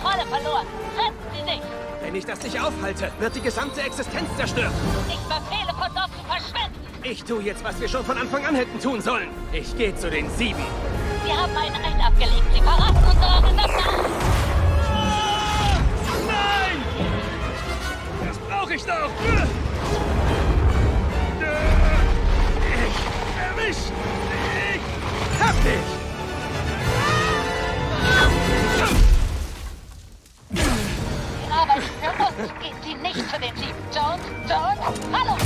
Kontrolle verloren. Retten Sie sich! Wenn ich das nicht aufhalte, wird die gesamte Existenz zerstört. Ich befehle, von dort zu verschwinden! Ich tue jetzt, was wir schon von Anfang an hätten tun sollen. Ich gehe zu den 7. Sie haben einen Eid abgelegt. Sie verraten unsere Organisation. Nein! Das brauche ich doch! Ich erwischt! Ich hab dich! Sie arbeiten für uns. Gehen Sie nicht zu den 7. Jones, hallo!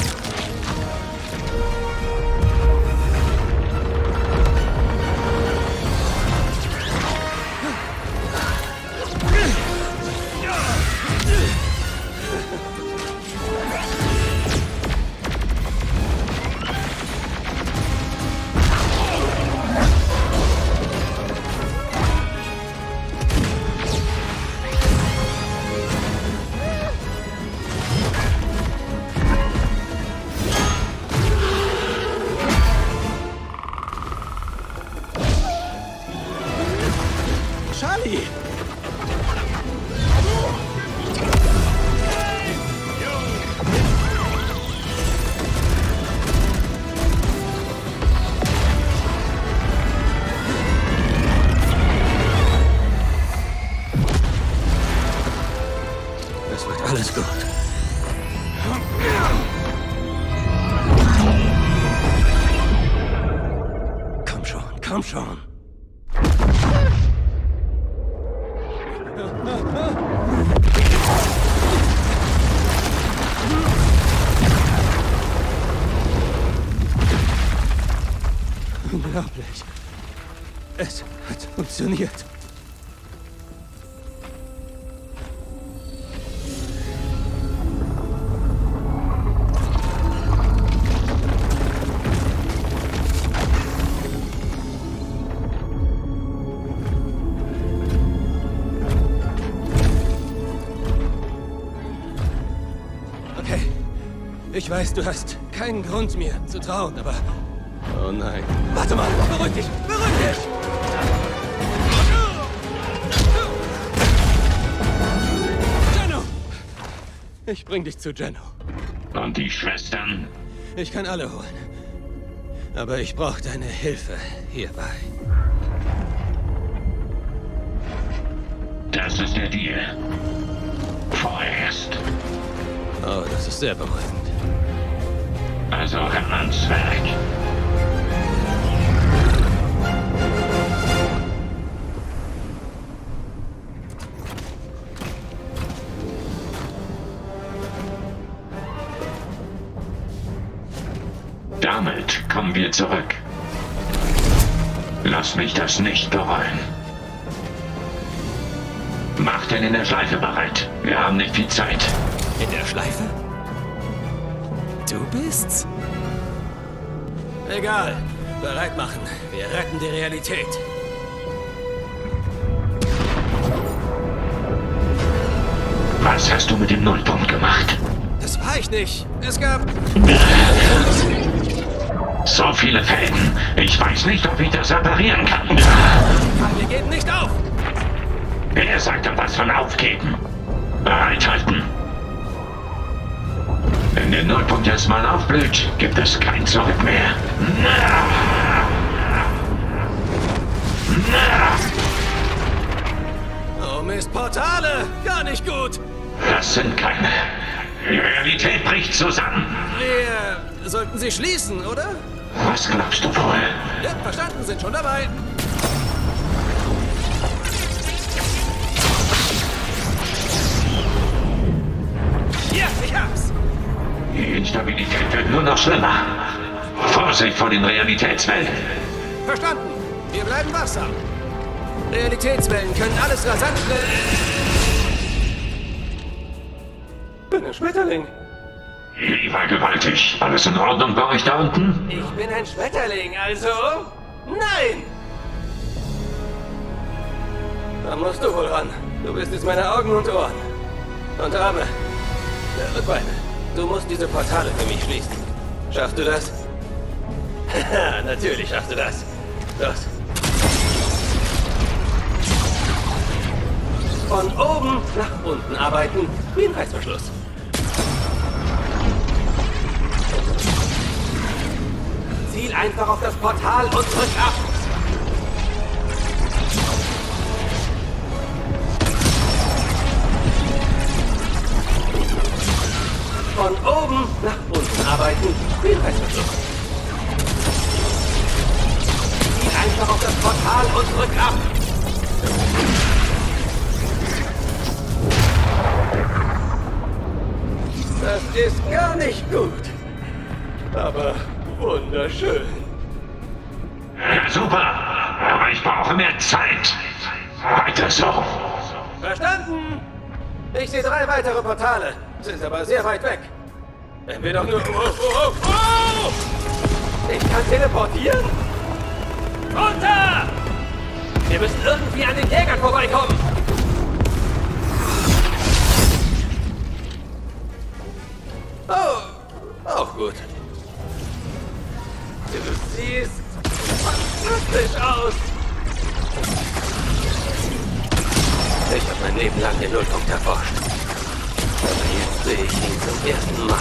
Charlie! Es wird alles gut. Komm schon, komm schon. Unglaublich. Es hat funktioniert. Okay. Ich weiß, du hast keinen Grund, mir zu trauen, aber... Oh nein. Warte mal! Beruhig dich! Beruhig dich! Jenno! Ich bring dich zu Jenno. Und die Schwestern? Ich kann alle holen. Aber ich brauche deine Hilfe hierbei. Das ist der Deal. Vorerst. Oh, das ist sehr beruhigend. Also ran ans Werk. Damit kommen wir zurück. Lass mich das nicht bereuen. Mach den in der Schleife bereit. Wir haben nicht viel Zeit. In der Schleife? Du bist's? Egal. Bereit machen. Wir retten die Realität. Was hast du mit dem Nullpunkt gemacht? Das war ich nicht. Es gab... So viele Fäden. Ich weiß nicht, ob ich das reparieren kann. Wir geben nicht auf. Wer sagt da was von aufgeben? Bereithalten. Wenn der Nullpunkt jetzt mal aufblüht, gibt es kein Zurück mehr. Oh Mist, Portale! Gar nicht gut! Das sind keine. Die Realität bricht zusammen. Wir sollten sie schließen, oder? Was glaubst du wohl? Ja, verstanden, sind schon dabei. Ja, ich hab's! Die Instabilität wird nur noch schlimmer. Vorsicht vor den Realitätswellen. Verstanden. Wir bleiben wachsam. Realitätswellen können alles rasant schnell... Ich bin ein Schmetterling. Wie war gewaltig. Alles in Ordnung bei euch da unten? Ich bin ein Schmetterling, also... Nein! Da musst du wohl ran. Du bist jetzt meine Augen und Ohren. Und Arme. Rückbeine. Du musst diese Portale für mich schließen. Schaffst du das? Haha, natürlich schaffst du das. Los. Von oben nach unten arbeiten, wie ein Reißverschluss. Ziel einfach auf das Portal und drück ab. Von oben nach unten arbeiten, wie ein Reißverschluss. Ziel einfach auf das Portal und drück ab. Das ist gar nicht gut. Aber wunderschön. Ja, super. Aber ich brauche mehr Zeit. Weiter so. Verstanden? Ich sehe 3 weitere Portale. Sind aber sehr weit weg. Wenn wir doch nur... Oh! Ich kann teleportieren? Runter! Wir müssen irgendwie an den Jägern vorbeikommen. Oh, auch gut. Du siehst fantastisch aus. Ich habe mein Leben lang den Nullpunkt erforscht. Aber jetzt sehe ich ihn zum ersten Mal.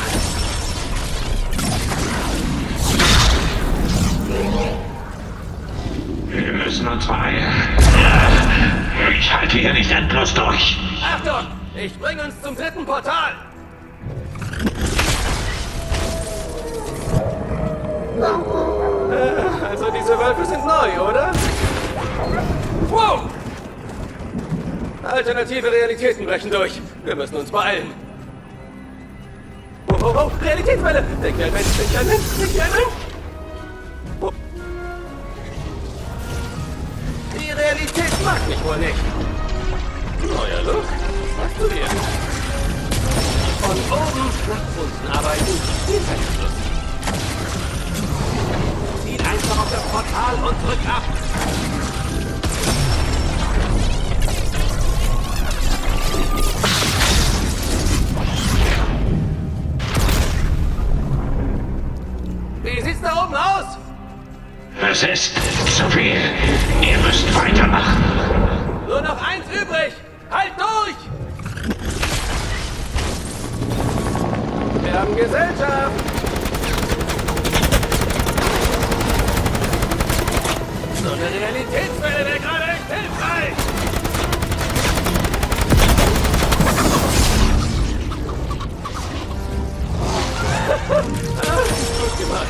Wir müssen uns beeilen. Ich halte hier nicht endlos durch. Achtung! Ich bringe uns zum 3. Portal. Also diese Wölfe sind neu, oder? Wow! Alternative Realitäten brechen durch. Wir müssen uns beeilen. Oh, Realitätswelle! Denk wie ein Mensch, denk wie ein Mensch, denk wie ein Mensch! Oh. Die Realität mag mich wohl nicht. Neuer Look? Was machst du dir? Von oben nach unten arbeiten. Schluss. Zieh einfach auf das Portal und drück ab. Wie sieht's da oben aus? Es ist zu viel. Ihr müsst weitermachen. Nur noch 1 übrig. Halt durch! Wir haben Gesellschaft. So eine Realitätswelle wäre gerade echt hilfreich. Gut gemacht.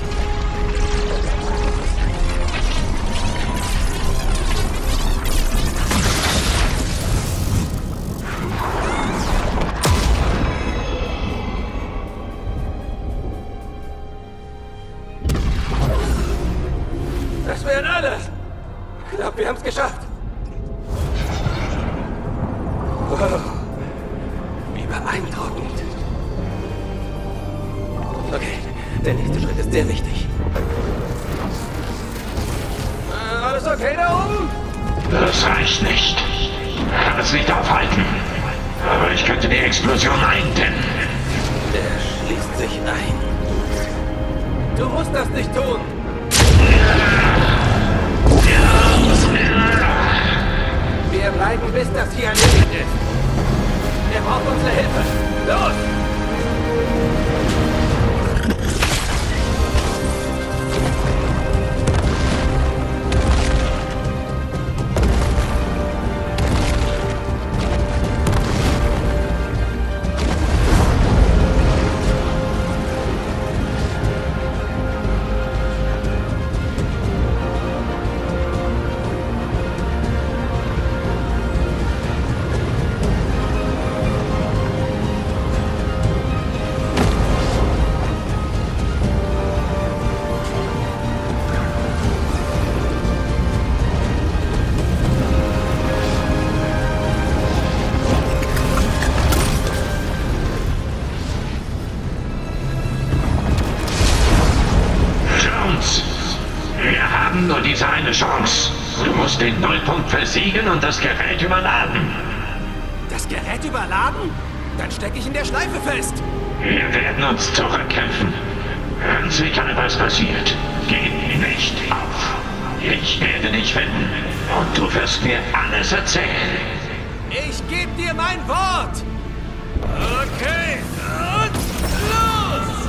Das wären alle. Ich glaube, wir haben es geschafft. Wow. Wie beeindruckend. Okay, der nächste Schritt ist sehr wichtig. Alles okay da oben? Das reicht nicht. Ich kann es nicht aufhalten. Aber ich könnte die Explosion eindämmen. Der schließt sich ein. Du musst das nicht tun. Wir bleiben, bis das hier erledigt ist. Er braucht unsere Hilfe. Los! Nur diese eine Chance. Du musst den Nullpunkt versiegen und das Gerät überladen. Das Gerät überladen? Dann stecke ich in der Schleife fest. Wir werden uns zurückkämpfen. Ganz egal, was passiert, gib nicht auf. Ich werde dich finden und du wirst mir alles erzählen. Ich gebe dir mein Wort! Okay, und los!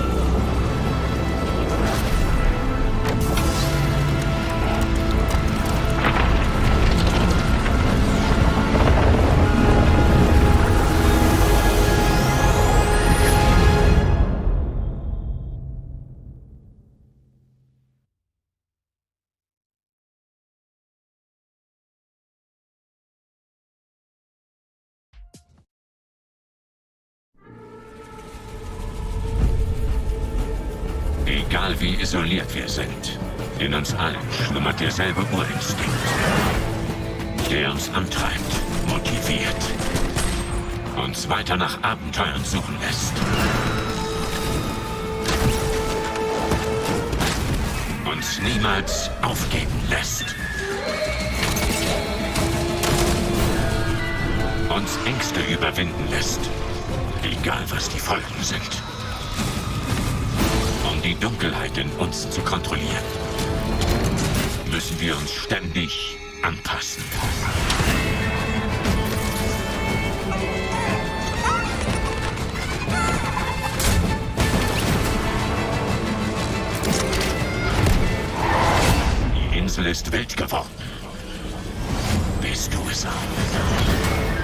Egal wie isoliert wir sind, in uns allen schlummert derselbe Urinstinkt, der uns antreibt, motiviert, uns weiter nach Abenteuern suchen lässt. Uns niemals aufgeben lässt. Uns Ängste überwinden lässt, egal was die Folgen sind. Um die Dunkelheit in uns zu kontrollieren, müssen wir uns ständig anpassen. Die Insel ist wild geworden. Bist du es auch?